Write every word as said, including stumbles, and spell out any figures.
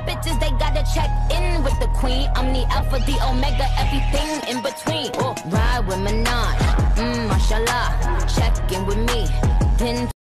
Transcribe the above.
bad bitches, they gotta check in with the queen. I'm the alpha, the omega, everything in between. Oh, ride with Minaj, mmm, mashallah. Check in with me, then